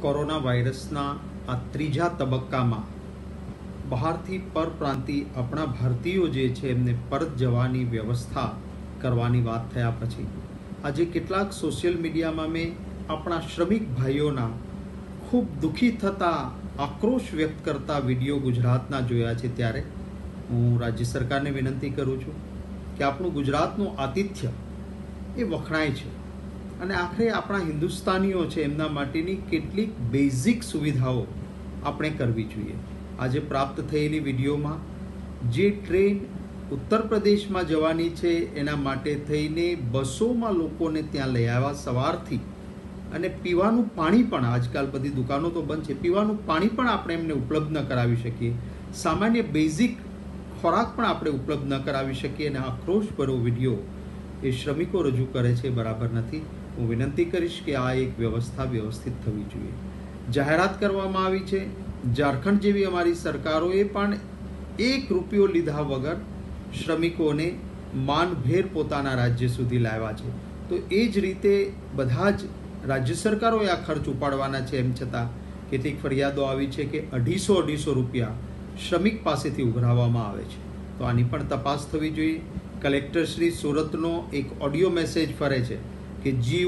Corona વાયરસના આ ત્રીજા તબક્કામાં બહારથી પરપ્રાંતિ આપણા ભારતીયો જે છે એમને પરત જવાની વ્યવસ્થા કરવાની વાત થયા પછી આજે કેટલાક સોશિયલ મીડિયામાં મેં આપણા શ્રમિક ભાઈઓના ખૂબ દુઃખી થતા આક્રોશ વ્યક્ત કરતા વિડીયો ગુજરાતના જોયા છે। ત્યારે હું રાજ્ય સરકારને વિનંતી કરું છું કે આપણું ગુજરાતનું આતિથ્ય એ વખણાય છે અને આખરે આપણા હિન્દુસ્તાનીઓ છે એમના માટેની કેટલીક બેઝિક સુવિધાઓ આપણે કરવી જોઈએ। આજે પ્રાપ્ત થયેલી વિડીયોમાં જે ટ્રેન ઉત્તર પ્રદેશમાં જવાની છે એના માટે થઈને બસોમાં લોકોને ત્યાં લઈ આવ્યા સવારથી, અને પીવાનું પાણી પણ આજકાલ બધી દુકાનો તો બંધ છે, પીવાનું પાણી પણ આપણે એમને ઉપલબ્ધ ન કરાવી શકીએ, સામાન્ય બેઝિક ખોરાક પણ આપણે ઉપલબ્ધ ન કરાવી શકીએ, અને આક્રોશભર્યો વિડીયો એ શ્રમિકો રજૂ કરે છે બરાબર નથી। હું વિનંતી કરીશ કે આ એક વ્યવસ્થા વ્યવસ્થિત થવી જોઈએ। જાહેરાત કરવામાં આવી છે, ઝારખંડ જેવી અમારી સરકારોએ પણ ₹1 લીધા વગર શ્રમિકોને માનભેર પોતાના રાજ્ય સુધી લાવ્યા છે, તો એ જ રીતે બધા જ રાજ્ય સરકારોએ આ ખર્ચ ઉપાડવાના છે। એમ છતાં કેટલીક ફરિયાદો આવી છે કે ₹250 શ્રમિક પાસેથી ઉઘરાવવામાં આવે છે, તો આની પણ તપાસ થવી જોઈએ। કલેક્ટર શ્રી સુરતનો એક ઓડિયો મેસેજ ફરે છે કે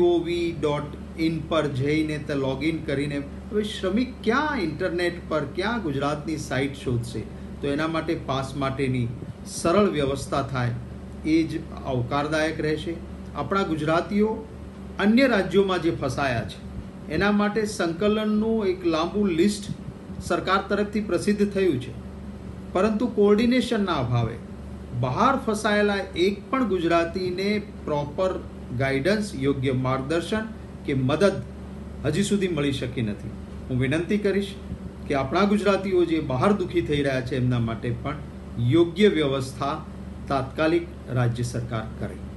gov.in પર જઈને તે લોગિન કરીને હવે શ્રમિક ક્યાં ઇન્ટરનેટ પર ક્યાં ગુજરાતની સાઇટ શોધશે, તો એના માટે પાસ માટેની સરળ વ્યવસ્થા થાય એ જ આવકારદાયક રહેશે। આપણા ગુજરાતીઓ અન્ય રાજ્યોમાં જે ફસાયા છે એના માટે સંકલનનું એક લાંબુ લિસ્ટ સરકાર તરફથી પ્રસિદ્ધ થયું છે, પરંતુ કોઓર્ડિનેશનના અભાવે બહાર ફસાયેલા એક પણ ગુજરાતીને પ્રોપર ગાઈડન્સ, યોગ્ય માર્ગદર્શન કે મદદ હજી સુધી મળી શકી નથી। હું વિનંતી કરીશ કે આપણા ગુજરાતીઓ જે બહાર દુઃખી થઈ રહ્યા છે એમના માટે પણ યોગ્ય વ્યવસ્થા તાત્કાલિક રાજ્ય સરકાર કરે।